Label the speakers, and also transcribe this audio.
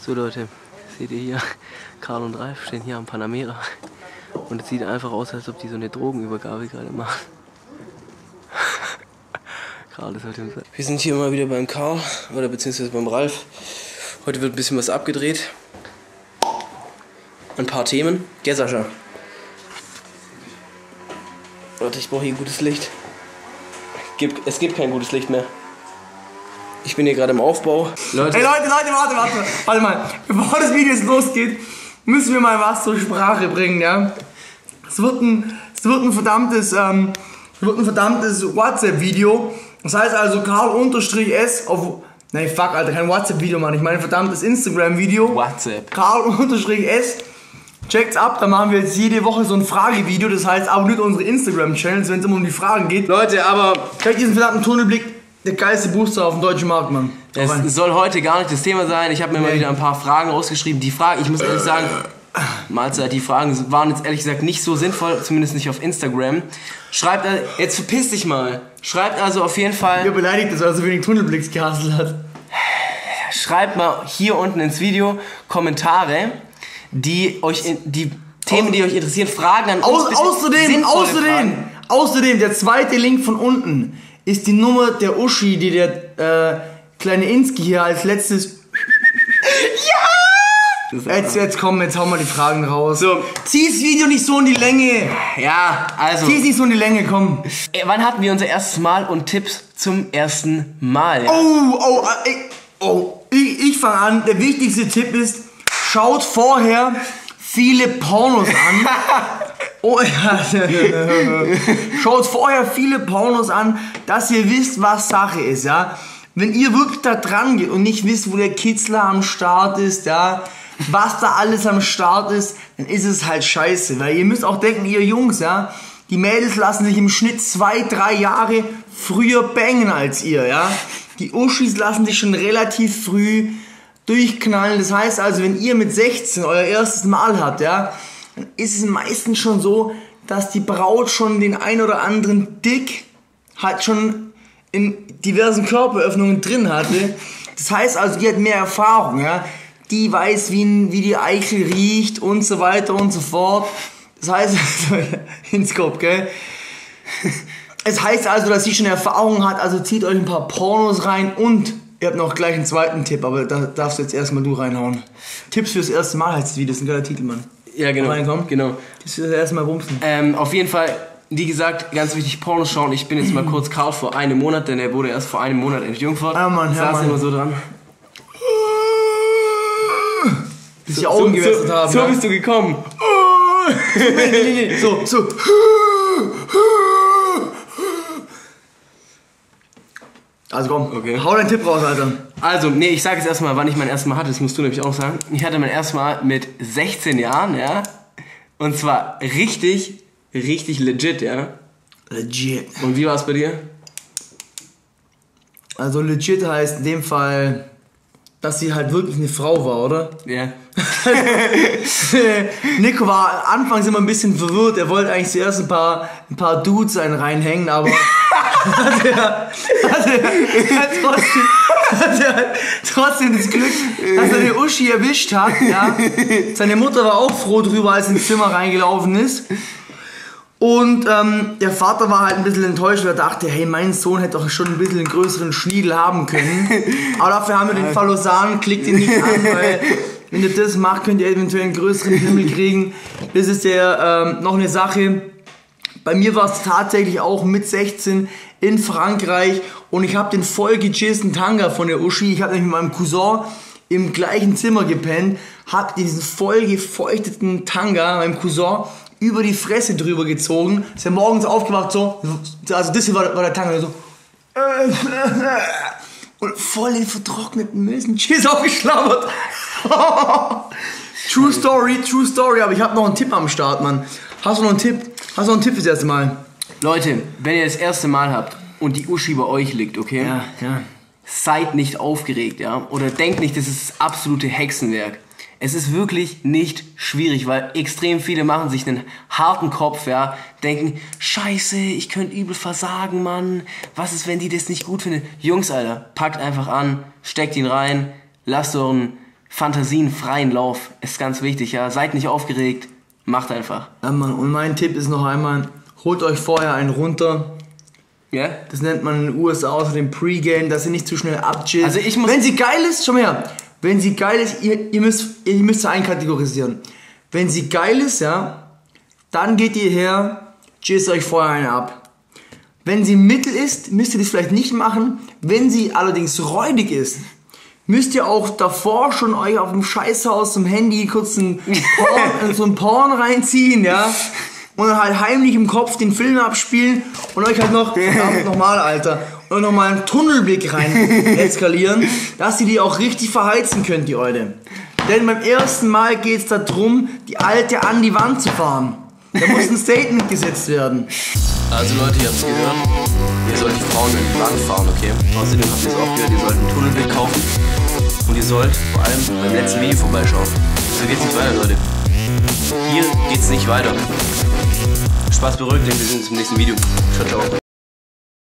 Speaker 1: So Leute, seht ihr hier, Karl und Ralf stehen hier am Panamera und es sieht einfach aus, als ob die so eine Drogenübergabe gerade machen. Karl ist heute Wir sind hier mal wieder beim Karl, oder beziehungsweise beim Ralf. Heute wird ein bisschen was abgedreht. Ein paar Themen. Gell, Sascha? Warte, ich brauche hier gutes Licht. Es gibt kein gutes Licht mehr. Ich bin hier gerade im Aufbau. Leute.
Speaker 2: Hey Leute, warte mal. Bevor das Video jetzt losgeht, müssen wir mal was zur Sprache bringen, ja? Es wird ein verdammtes WhatsApp-Video. Das heißt also Karl_S auf... Nein, fuck, Alter, kein WhatsApp-Video, Mann. Ich meine ein verdammtes Instagram-Video.
Speaker 1: WhatsApp.
Speaker 2: Karl_S. Checkt's ab, da machen wir jetzt jede Woche so ein Fragevideo. Das heißt, abonniert unsere Instagram-Channels, wenn es immer um die Fragen geht. Leute, aber checkt diesen verdammten Tunnelblick. Der geilste Booster auf dem deutschen Markt, Mann.
Speaker 1: Es soll heute gar nicht das Thema sein. Ich habe mir mal wieder ein paar Fragen rausgeschrieben. Die Fragen, ich muss ehrlich sagen, Mahlzeit, die Fragen waren jetzt ehrlich gesagt nicht so sinnvoll, zumindest nicht auf Instagram. Schreibt, jetzt verpiss dich mal. Schreibt also auf jeden Fall...
Speaker 2: Ihr beleidigt, dass er so wenig Tunnelblicks gehasselt hat.
Speaker 1: Schreibt mal hier unten ins Video Kommentare, die Themen, die euch interessieren, Fragen an uns.
Speaker 2: Außerdem, der zweite Link von unten ist die Nummer der Uschi, die der kleine Inski hier als letztes... Ja! Jetzt hauen wir die Fragen raus. So. Zieh das Video nicht so in die Länge.
Speaker 1: Ja, also...
Speaker 2: Zieh es nicht so in die Länge, komm.
Speaker 1: Wann hatten wir unser erstes Mal und Tipps zum ersten Mal? Ja?
Speaker 2: Ich fange an. Der wichtigste Tipp ist, schaut vorher viele Pornos an. Schaut vorher viele Pornos an, dass ihr wisst, was Sache ist, ja. Wenn ihr wirklich da dran geht und nicht wisst, wo der Kitzler am Start ist, ja, was da alles am Start ist, dann ist es halt scheiße. Weil ihr müsst auch denken, ihr Jungs, ja, die Mädels lassen sich im Schnitt 2-3 Jahre früher bangen als ihr, ja. Die Uschis lassen sich schon relativ früh durchknallen. Das heißt also, wenn ihr mit 16 euer erstes Mal habt, ja, dann ist es meistens schon so, dass die Braut schon den ein oder anderen Dick halt schon in diversen Körperöffnungen drin hatte. Das heißt also, die hat mehr Erfahrung, ja. Die weiß, wie die Eichel riecht und so weiter und so fort. Das heißt, ins Kopf, gell. Es heißt also, dass sie schon Erfahrung hat, also zieht euch ein paar Pornos rein und ihr habt noch gleich einen zweiten Tipp, aber da darfst du jetzt erstmal du reinhauen. Tipps fürs erste Mal heißt das Video, das ist ein geiler Titel, Mann.
Speaker 1: Ja, genau.
Speaker 2: Reinkommen.
Speaker 1: Genau.
Speaker 2: Das ist das erste Mal bumsen.
Speaker 1: Auf jeden Fall, wie gesagt, ganz wichtig, Pornos schauen. Ich bin jetzt mal kurz Karl vor einem Monat, denn er wurde erst vor einem Monat entjungfert.
Speaker 2: Ja, Mann, ja,
Speaker 1: saß
Speaker 2: Mann.
Speaker 1: immer so dran.
Speaker 2: Bis die Augen gewässert haben.
Speaker 1: So bist du gekommen.
Speaker 2: Nee. So. Also komm, okay. Hau deinen Tipp raus, Alter.
Speaker 1: Also, nee, ich sag jetzt erstmal, wann ich mein erstes Mal hatte. Das musst du nämlich auch sagen. Ich hatte mein erstes Mal mit 16 Jahren, ja. Und zwar richtig legit, ja.
Speaker 2: Legit.
Speaker 1: Und wie war es bei dir?
Speaker 2: Also legit heißt in dem Fall, dass sie halt wirklich eine Frau war, oder?
Speaker 1: Ja.
Speaker 2: Nico war anfangs immer ein bisschen verwirrt. Er wollte eigentlich zuerst ein paar Dudes reinhängen, aber hat er trotzdem das Glück, dass er die Uschi erwischt hat. Ja. Seine Mutter war auch froh drüber, als er ins Zimmer reingelaufen ist. Und der Vater war halt ein bisschen enttäuscht, weil er dachte, hey, mein Sohn hätte doch schon ein bisschen einen größeren Schniedel haben können. Aber dafür haben wir den Fallosan, klickt ihn nicht an, weil wenn ihr das macht, könnt ihr eventuell einen größeren Himmel kriegen. Das ist ja noch eine Sache. Bei mir war es tatsächlich auch mit 16 in Frankreich und ich habe den voll gechisten Tanga von der Uschi. Ich habe nämlich mit meinem Cousin im gleichen Zimmer gepennt, habe diesen voll gefeuchteten Tanga meinem Cousin über die Fresse drüber gezogen. Ist ja morgens aufgewacht so, also das hier war der Tanga so. Und voll den vertrockneten Mösenschiss aufgeschlabbert. True Story, aber ich habe noch einen Tipp am Start, Mann. Hast du noch einen Tipp fürs erste Mal?
Speaker 1: Leute, wenn ihr das erste Mal habt und die Uschi bei euch liegt, okay?
Speaker 2: Ja.
Speaker 1: Seid nicht aufgeregt, ja? Oder denkt nicht, das ist das absolute Hexenwerk. Es ist wirklich nicht schwierig, weil extrem viele machen sich einen harten Kopf, ja, denken, scheiße, ich könnte übel versagen, Mann. Was ist, wenn die das nicht gut finden? Jungs, Alter, packt einfach an, steckt ihn rein, lasst euren Fantasien freien Lauf. Ist ganz wichtig, ja. Seid nicht aufgeregt, macht einfach.
Speaker 2: Ja, Mann. Und mein Tipp ist noch einmal, holt euch vorher einen runter.
Speaker 1: Ja?
Speaker 2: Das nennt man in den USA außer dem Pre-Game, dass ihr nicht zu schnell abchillt.
Speaker 1: Also ich muss...
Speaker 2: Wenn sie geil ist, schau mal her. Wenn sie geil ist, ihr müsst sie einkategorisieren. Wenn sie geil ist, ja, dann geht ihr her, chillt euch vorher eine ab. Wenn sie mittel ist, müsst ihr das vielleicht nicht machen. Wenn sie allerdings räudig ist, müsst ihr auch davor schon euch auf dem Scheißhaus zum Handy kurz so ein Porn reinziehen, ja. Und dann halt heimlich im Kopf den Film abspielen und euch halt noch, verdammt nochmal, Alter, und nochmal einen Tunnelblick rein eskalieren, dass ihr die auch richtig verheizen könnt, die Eude. Denn beim ersten Mal geht's darum, die Alte an die Wand zu fahren. Da muss ein Statement gesetzt werden.
Speaker 1: Also Leute, ihr habt's gehört. Ihr sollt die Frauen in die Wand fahren, okay? Außerdem habt ihr es auch gehört, ihr sollt einen Tunnelblick kaufen. Und ihr sollt vor allem beim letzten Video vorbeischauen. So geht's nicht weiter, Leute. Hier geht's nicht weiter. Spaß beruhigt, wir sehen uns im nächsten Video. Ciao, ciao.